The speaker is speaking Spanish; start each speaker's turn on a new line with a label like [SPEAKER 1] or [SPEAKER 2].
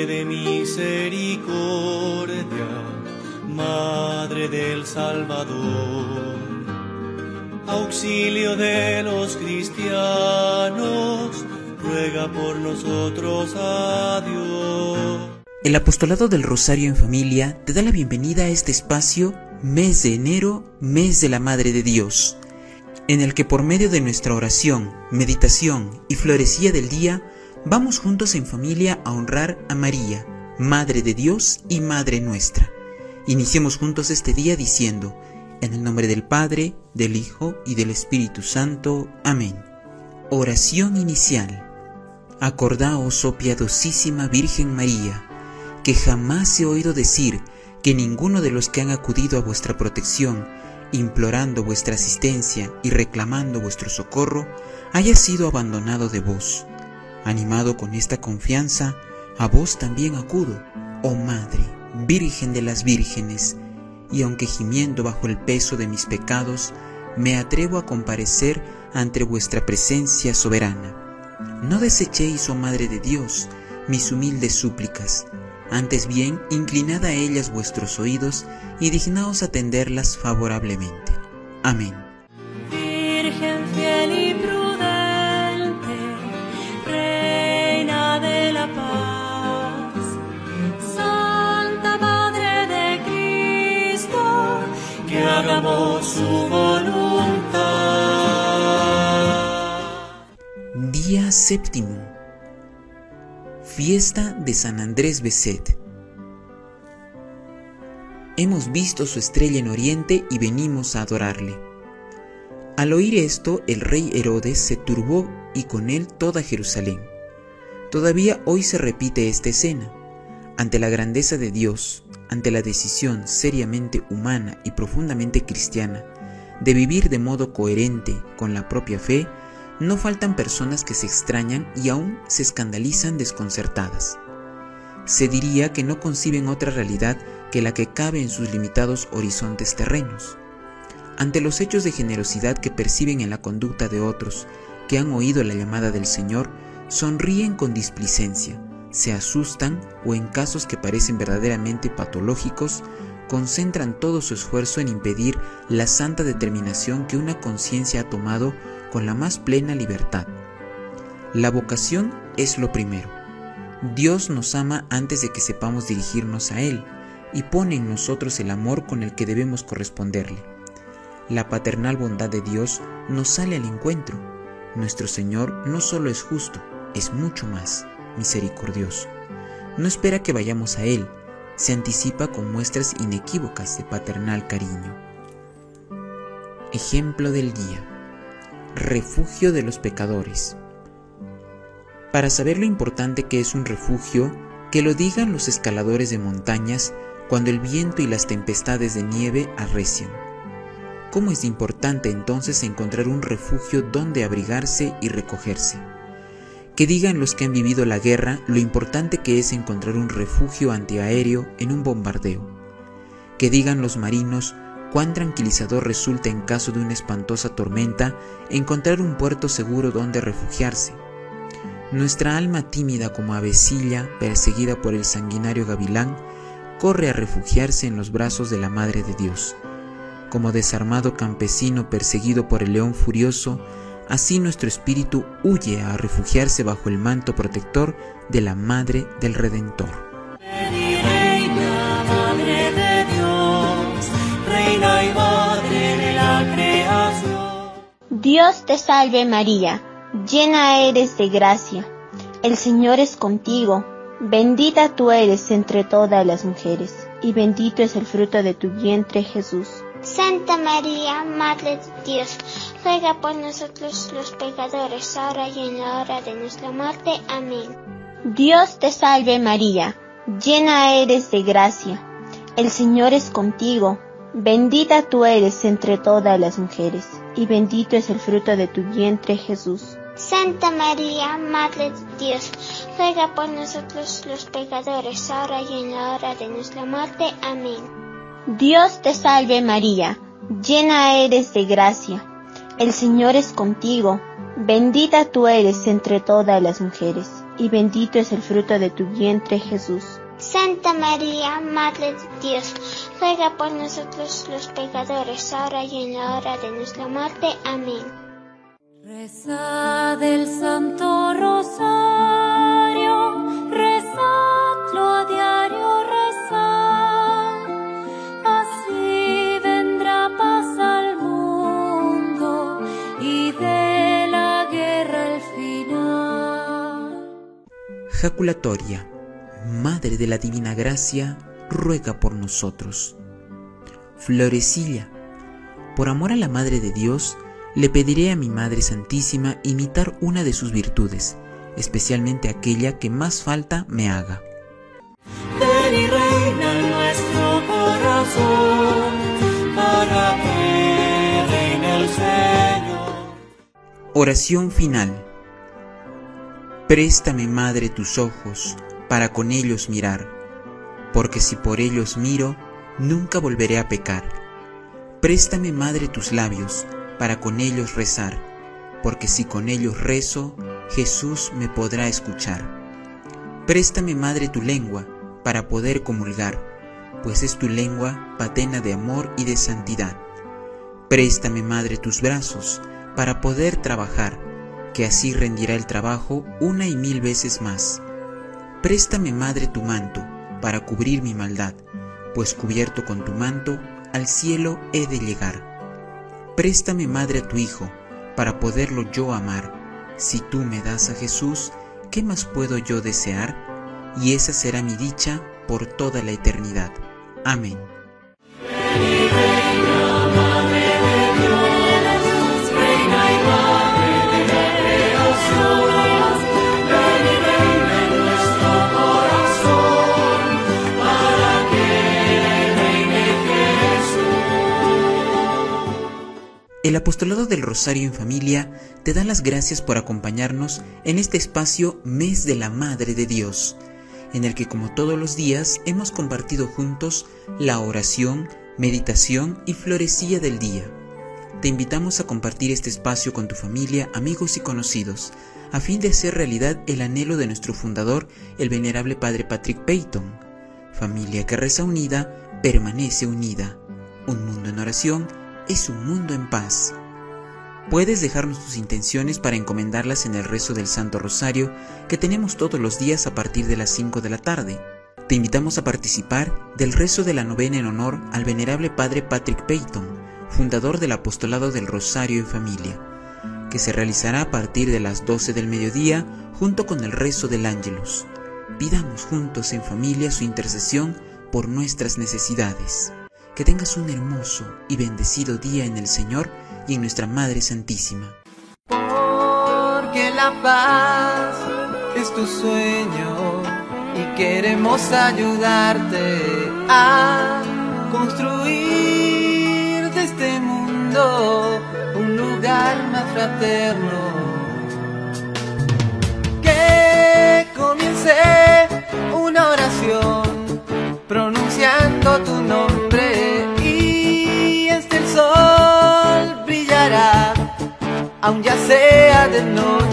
[SPEAKER 1] Madre de misericordia, Madre del Salvador, auxilio de los cristianos, ruega por nosotros a Dios.
[SPEAKER 2] El Apostolado del Rosario en Familia te da la bienvenida a este espacio, mes de enero, mes de la Madre de Dios, en el que por medio de nuestra oración, meditación y florecía del día, vamos juntos en familia a honrar a María, Madre de Dios y Madre nuestra. Iniciemos juntos este día diciendo: en el nombre del Padre, del Hijo y del Espíritu Santo. Amén. Oración inicial. Acordaos, oh piadosísima Virgen María, que jamás he oído decir que ninguno de los que han acudido a vuestra protección, implorando vuestra asistencia y reclamando vuestro socorro, haya sido abandonado de vos. Animado con esta confianza, a vos también acudo, oh Madre, Virgen de las Vírgenes, y aunque gimiendo bajo el peso de mis pecados, me atrevo a comparecer ante vuestra presencia soberana. No desechéis, oh Madre de Dios, mis humildes súplicas, antes bien inclinad a ellas vuestros oídos y dignaos atenderlas favorablemente. Amén.
[SPEAKER 3] Virgen fiel y prudente, Reina de la paz, Santa Madre de Cristo,
[SPEAKER 1] Que hagamos su voluntad.
[SPEAKER 2] Día séptimo. Fiesta de San Andrés Beset. Hemos visto su estrella en Oriente y venimos a adorarle. Al oír esto, el rey Herodes se turbó y con él toda Jerusalén. Todavía hoy se repite esta escena. Ante la grandeza de Dios, ante la decisión seriamente humana y profundamente cristiana de vivir de modo coherente con la propia fe, no faltan personas que se extrañan y aún se escandalizan desconcertadas. Se diría que no conciben otra realidad que la que cabe en sus limitados horizontes terrenos. Ante los hechos de generosidad que perciben en la conducta de otros que han oído la llamada del Señor, sonríen con displicencia, se asustan o en casos que parecen verdaderamente patológicos, concentran todo su esfuerzo en impedir la santa determinación que una conciencia ha tomado con la más plena libertad. La vocación es lo primero. Dios nos ama antes de que sepamos dirigirnos a Él y pone en nosotros el amor con el que debemos corresponderle. La paternal bondad de Dios nos sale al encuentro. Nuestro Señor no solo es justo, es mucho más misericordioso. No espera que vayamos a Él, se anticipa con muestras inequívocas de paternal cariño. Ejemplo del día. Refugio de los pecadores. Para saber lo importante que es un refugio, que lo digan los escaladores de montañas cuando el viento y las tempestades de nieve arrecian. ¿Cómo es importante entonces encontrar un refugio donde abrigarse y recogerse? Que digan los que han vivido la guerra lo importante que es encontrar un refugio antiaéreo en un bombardeo. Que digan los marinos cuán tranquilizador resulta en caso de una espantosa tormenta encontrar un puerto seguro donde refugiarse. Nuestra alma tímida como avecilla, perseguida por el sanguinario gavilán, corre a refugiarse en los brazos de la Madre de Dios. Como desarmado campesino perseguido por el león furioso, así nuestro espíritu huye a refugiarse bajo el manto protector de la Madre del Redentor.
[SPEAKER 1] Reina y Madre de la creación.
[SPEAKER 4] Dios te salve María, llena eres de gracia, el Señor es contigo, bendita tú eres entre todas las mujeres, y bendito es el fruto de tu vientre Jesús.
[SPEAKER 5] Santa María, Madre de Dios, ruega por nosotros los pecadores, ahora y en la hora de nuestra muerte. Amén.
[SPEAKER 4] Dios te salve María, llena eres de gracia, el Señor es contigo, bendita tú eres entre todas las mujeres, y bendito es el fruto de tu vientre Jesús.
[SPEAKER 5] Santa María, Madre de Dios, ruega por nosotros los pecadores, ahora y en la hora de nuestra muerte. Amén.
[SPEAKER 4] Dios te salve María, llena eres de gracia, el Señor es contigo, bendita tú eres entre todas las mujeres, y bendito es el fruto de tu vientre, Jesús.
[SPEAKER 5] Santa María, Madre de Dios, ruega por nosotros los pecadores, ahora y en la hora de nuestra muerte. Amén.
[SPEAKER 3] Rezad el Santo Rosario, rezadlo a diario, rezad, así vendrá paz al mundo y de la guerra el final.
[SPEAKER 2] Jaculatoria. Madre de la Divina Gracia, ruega por nosotros. Florecilla. Por amor a la Madre de Dios, le pediré a mi Madre Santísima imitar una de sus virtudes, especialmente aquella que más falta me haga.
[SPEAKER 1] Ven y reina en nuestro corazón, para que reine el Señor.
[SPEAKER 2] Oración final. Préstame, Madre, tus ojos, para con ellos mirar, porque si por ellos miro, nunca volveré a pecar. Préstame, Madre, tus labios, para con ellos rezar, porque si con ellos rezo, Jesús me podrá escuchar. Préstame, Madre, tu lengua, para poder comulgar, pues es tu lengua patena de amor y de santidad. Préstame, Madre, tus brazos, para poder trabajar, que así rendirá el trabajo 1 y 1000 veces más. Préstame, Madre, tu manto, para cubrir mi maldad, pues cubierto con tu manto, al cielo he de llegar. Préstame, Madre, a tu Hijo, para poderlo yo amar. Si tú me das a Jesús, ¿qué más puedo yo desear? Y esa será mi dicha por toda la eternidad. Amén. El Apostolado del Rosario en Familia te da las gracias por acompañarnos en este espacio Mes de la Madre de Dios, en el que como todos los días hemos compartido juntos la oración, meditación y florecilla del día. Te invitamos a compartir este espacio con tu familia, amigos y conocidos, a fin de hacer realidad el anhelo de nuestro fundador, el venerable Padre Patrick Peyton. Familia que reza unida, permanece unida. Un mundo en oración es un mundo en paz. Puedes dejarnos tus intenciones para encomendarlas en el rezo del Santo Rosario que tenemos todos los días a partir de las 5 de la tarde. Te invitamos a participar del rezo de la novena en honor al venerable Padre Patrick Peyton, fundador del Apostolado del Rosario en Familia, que se realizará a partir de las 12 del mediodía junto con el rezo del Ángelus. Pidamos juntos en familia su intercesión por nuestras necesidades. Que tengas un hermoso y bendecido día en el Señor y en nuestra Madre Santísima.
[SPEAKER 6] Porque la paz es tu sueño y queremos ayudarte a construir de este mundo un lugar más fraterno. Que comience una oración pronunciando tu nombre y el sol brillará, aun ya sea de noche.